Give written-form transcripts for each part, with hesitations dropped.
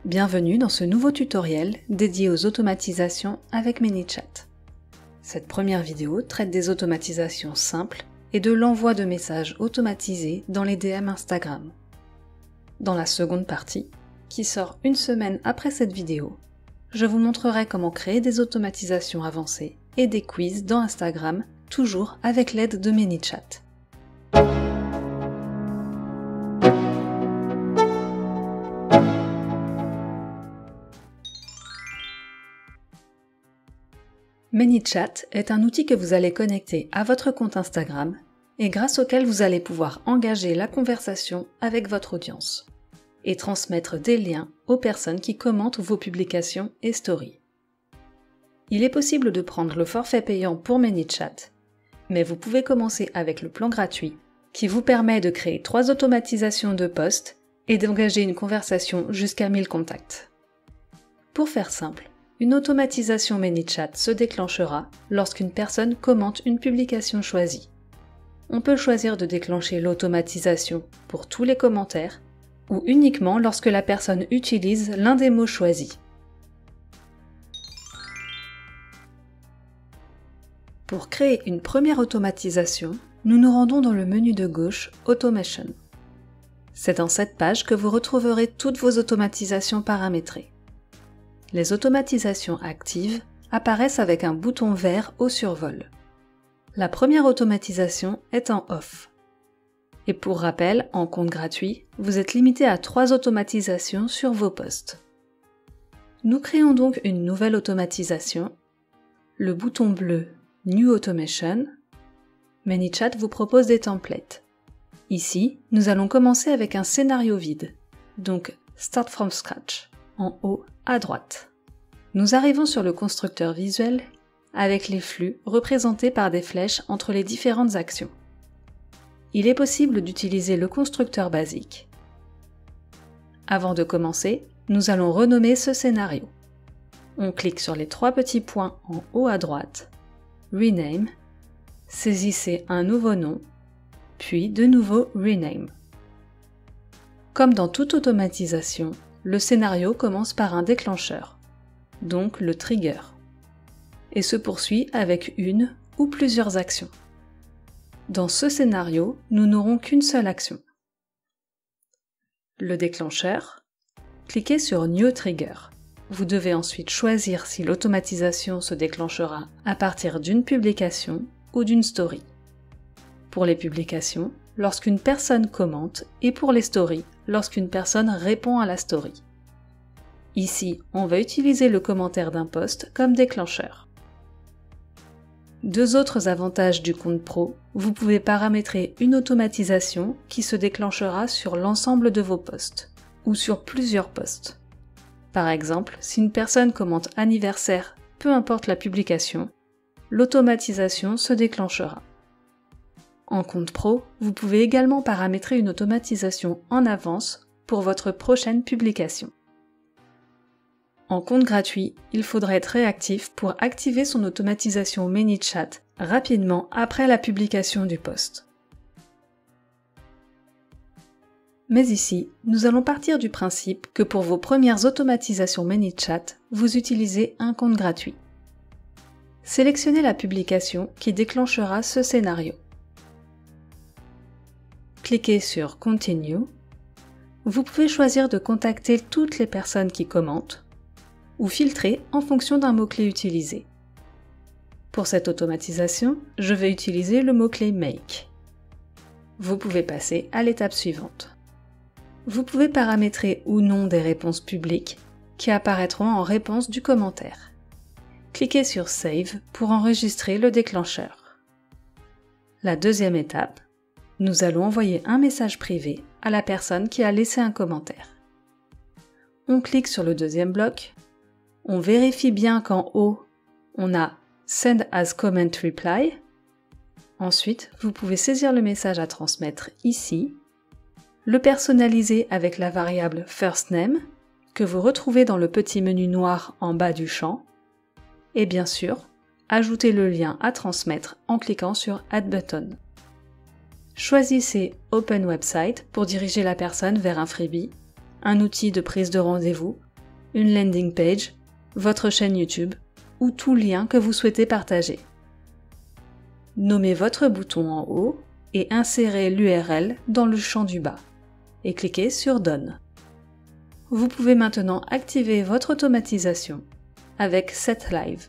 Bienvenue dans ce nouveau tutoriel dédié aux automatisations avec ManyChat. Cette première vidéo traite des automatisations simples et de l'envoi de messages automatisés dans les DM Instagram. Dans la seconde partie, qui sort une semaine après cette vidéo, je vous montrerai comment créer des automatisations avancées et des quiz dans Instagram, toujours avec l'aide de ManyChat. ManyChat est un outil que vous allez connecter à votre compte Instagram et grâce auquel vous allez pouvoir engager la conversation avec votre audience et transmettre des liens aux personnes qui commentent vos publications et stories. Il est possible de prendre le forfait payant pour ManyChat, mais vous pouvez commencer avec le plan gratuit qui vous permet de créer 3 automatisations de posts et d'engager une conversation jusqu'à 1000 contacts. Pour faire simple, une automatisation ManyChat se déclenchera lorsqu'une personne commente une publication choisie. On peut choisir de déclencher l'automatisation pour tous les commentaires ou uniquement lorsque la personne utilise l'un des mots choisis. Pour créer une première automatisation, nous nous rendons dans le menu de gauche Automation. C'est dans cette page que vous retrouverez toutes vos automatisations paramétrées. Les automatisations actives apparaissent avec un bouton vert au survol. La première automatisation est en off. Et pour rappel, en compte gratuit, vous êtes limité à 3 automatisations sur vos posts. Nous créons donc une nouvelle automatisation. Le bouton bleu New Automation. ManyChat vous propose des templates. Ici, nous allons commencer avec un scénario vide, donc Start from Scratch, en haut à droite. Nous arrivons sur le constructeur visuel avec les flux représentés par des flèches entre les différentes actions. Il est possible d'utiliser le constructeur basique. Avant de commencer, nous allons renommer ce scénario. On clique sur les 3 petits points en haut à droite, Rename, saisissez un nouveau nom, puis de nouveau Rename. Comme dans toute automatisation, le scénario commence par un déclencheur, donc le trigger, et se poursuit avec une ou plusieurs actions. Dans ce scénario, nous n'aurons qu'une seule action. Le déclencheur, cliquez sur New Trigger. Vous devez ensuite choisir si l'automatisation se déclenchera à partir d'une publication ou d'une story. Pour les publications, lorsqu'une personne commente, et pour les stories, lorsqu'une personne répond à la story. Ici, on va utiliser le commentaire d'un post comme déclencheur. 2 autres avantages du compte pro, vous pouvez paramétrer une automatisation qui se déclenchera sur l'ensemble de vos posts, ou sur plusieurs posts. Par exemple, si une personne commente anniversaire, peu importe la publication, l'automatisation se déclenchera. En compte pro, vous pouvez également paramétrer une automatisation en avance pour votre prochaine publication. En compte gratuit, il faudra être réactif pour activer son automatisation ManyChat rapidement après la publication du post. Mais ici, nous allons partir du principe que pour vos premières automatisations ManyChat, vous utilisez un compte gratuit. Sélectionnez la publication qui déclenchera ce scénario. Cliquez sur Continue. Vous pouvez choisir de contacter toutes les personnes qui commentent ou filtrer en fonction d'un mot-clé utilisé. Pour cette automatisation, je vais utiliser le mot-clé Make. Vous pouvez passer à l'étape suivante. Vous pouvez paramétrer ou non des réponses publiques qui apparaîtront en réponse du commentaire. Cliquez sur Save pour enregistrer le déclencheur. La deuxième étape, nous allons envoyer un message privé à la personne qui a laissé un commentaire. On clique sur le deuxième bloc, on vérifie bien qu'en haut, on a Send as Comment Reply. Ensuite, vous pouvez saisir le message à transmettre ici, le personnaliser avec la variable FirstName que vous retrouvez dans le petit menu noir en bas du champ, et bien sûr, ajouter le lien à transmettre en cliquant sur Add Button. Choisissez Open Website pour diriger la personne vers un freebie, un outil de prise de rendez-vous une landing page, votre chaîne YouTube ou tout lien que vous souhaitez partager. Nommez votre bouton en haut et insérez l'URL dans le champ du bas et cliquez sur Done. Vous pouvez maintenant activer votre automatisation avec Set Live.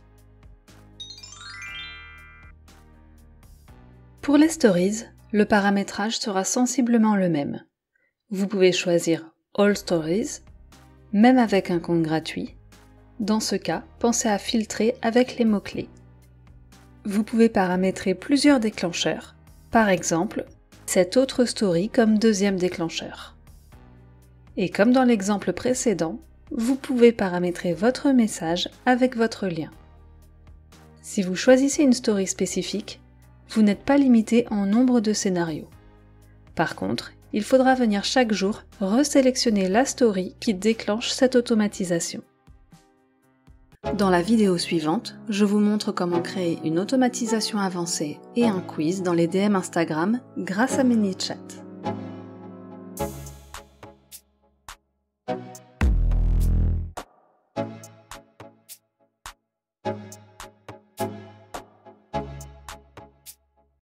Pour les stories, le paramétrage sera sensiblement le même. Vous pouvez choisir All Stories, même avec un compte gratuit. Dans ce cas, pensez à filtrer avec les mots-clés. Vous pouvez paramétrer plusieurs déclencheurs, par exemple, cette autre story comme deuxième déclencheur. Et comme dans l'exemple précédent, vous pouvez paramétrer votre message avec votre lien. Si vous choisissez une story spécifique, vous n'êtes pas limité en nombre de scénarios. Par contre, il faudra venir chaque jour resélectionner la story qui déclenche cette automatisation. Dans la vidéo suivante, je vous montre comment créer une automatisation avancée et un quiz dans les DM Instagram grâce à ManyChat.